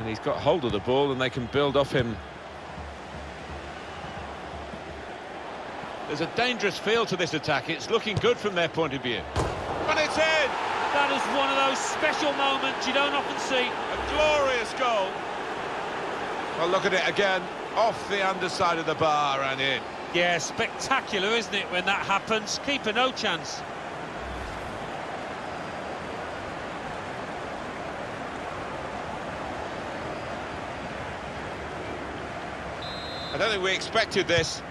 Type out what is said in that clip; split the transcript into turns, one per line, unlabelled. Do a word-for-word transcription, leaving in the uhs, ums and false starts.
And he's got hold of the ball and they can build off him. There's a dangerous feel to this attack. It's looking good from their point of view. And it's in!
That is one of those special moments you don't often see.
A glorious goal. Well, look at it again. Off the underside of the bar and in.
Yeah, spectacular, isn't it, when that happens? Keeper no chance.
I don't think we expected this.